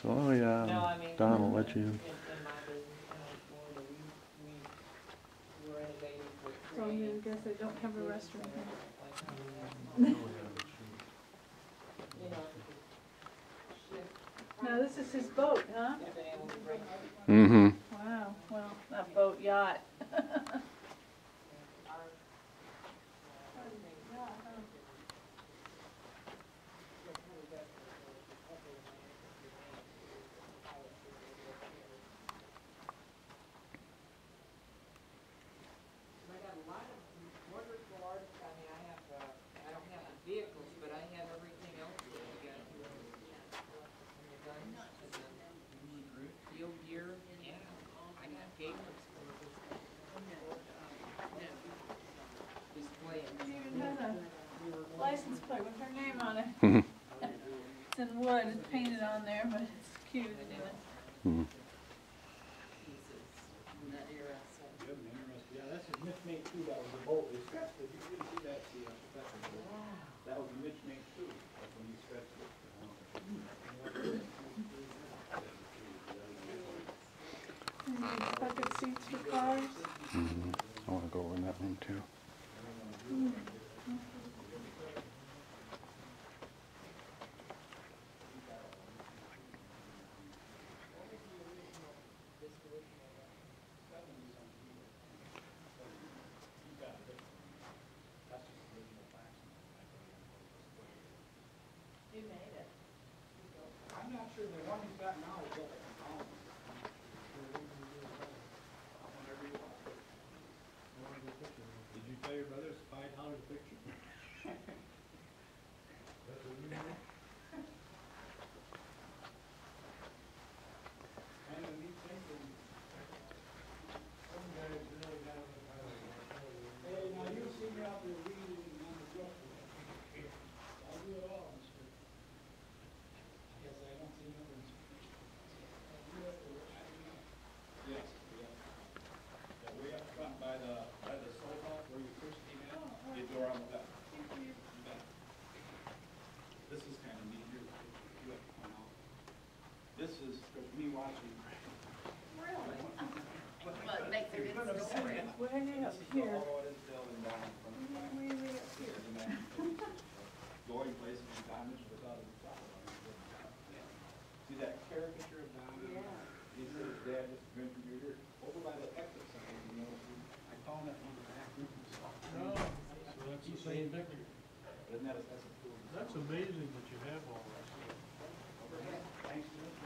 Oh yeah, No, I mean, Don will let you. in my business in Florida, we were innovative with So I creating. guess they don't have a restaurant here. You know, shift, Now this is his boat, huh? been able to bring. Mm-hmm. Wow, well, not boat, yacht. I got a lot of wonderful artists. I mean, I don't have the vehicles, but I have everything else that you got here. And the guns and the field gear. Yeah, I got gaiters for this display. It even has a license plate with her name on it. Mm-hmm. It's in wood, it's painted on there, but it's cute, isn't it? Mm-hmm. Yeah, that's a Mitch made too. That was a boat. They stretched it. You didn't see that, that was a Mitch made too. That's when he stretched it. Bucket seats for cars. Mm-hmm. I want to go over in that room too. You made it. I'm not sure the one he's got now is built like a column. Did you tell your brother it's $5 a picture? That's what you know? Kind of neat thing. Some guys really got on the highway. Hey, now you see me out there reading on the truck. I'll do it all, mister. Yes, I don't see nothing. Yes, yeah. Yeah, way up front by the sofa where you first came in, the door on the left. You bet. This is kind of neat here. You have to point out. This is me watching. Really? Well, it makes a good story. Way up This is here. all it is building down in front of the back. Way up here. Going places and damaged without a problem. See that caricature of Don? Yeah. He said his dad just drinking beer over by the exit sign, you know. I call that one the back room. No, so that's the same picture. Isn't that that's a cool? That's amazing that you have all that. Thanks to